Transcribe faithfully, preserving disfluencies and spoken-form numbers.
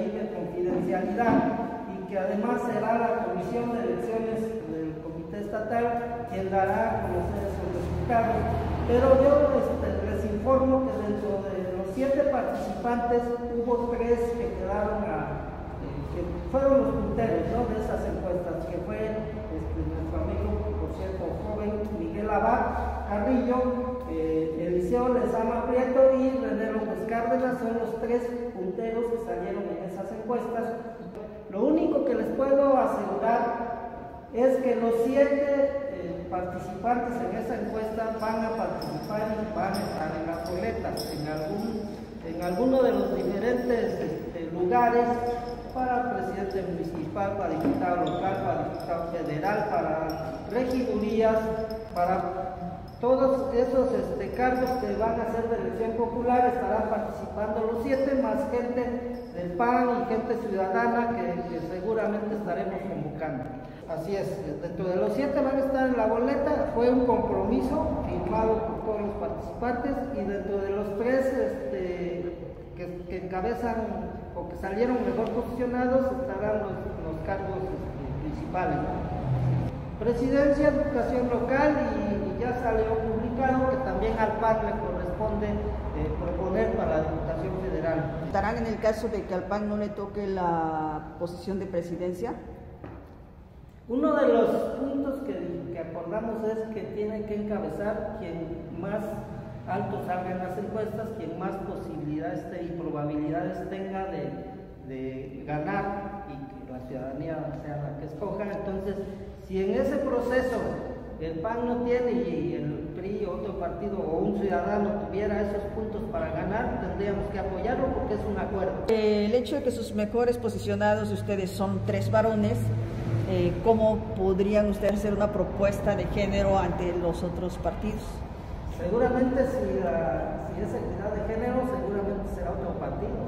ley de confidencialidad, y que además será la Comisión de Elecciones del Comité Estatal quien dará a conocer esos resultados. Pero yo este, les informo que dentro de los siete participantes hubo tres que quedaron a, eh, que fueron los punteros, ¿no?, de esas encuestas, que fue este, nuestro amigo, por cierto, joven Miguel Abad Carrillo, eh, Eliseo Lezama Prieto y René López Cárdenas. Son los tres punteros que salieron en esas encuestas. Lo único que les puedo asegurar es que los siete eh, participantes en esa encuesta van a participar y van a estar en las boletas, en, algún, en alguno de los diferentes este, lugares, para presidente municipal, para diputado local, para diputado federal, para regidurías, para todos esos este, cargos que van a ser de elección popular. Estarán participando los siete, más gente del P A N y gente ciudadana que, que seguramente estaremos convocando. Así es, dentro de los siete van a estar en la boleta. Fue un compromiso firmado por todos los participantes, y dentro de los tres este, que, que encabezan o que salieron mejor posicionados estarán los, los cargos este, principales, ¿no? Presidencia, educación local, y, y ya salió publicado que también al P A N le corresponde eh, proponer para la Diputación Federal. ¿Estarán en el caso de que al P A N no le toque la posición de presidencia? Uno de los puntos que, que acordamos es que tiene que encabezar quien más alto salga en las encuestas, quien más posibilidades y probabilidades tenga de, de ganar, y que la ciudadanía sea la que escoja. Entonces, si en ese proceso el P A N no tiene y el P R I o otro partido o un ciudadano tuviera esos puntos para ganar, tendríamos que apoyarlo porque es un acuerdo. El hecho de que sus mejores posicionados de ustedes son tres varones, eh, ¿cómo podrían ustedes hacer una propuesta de género ante los otros partidos? Seguramente si, la, si es equidad de género, seguramente será otro partido.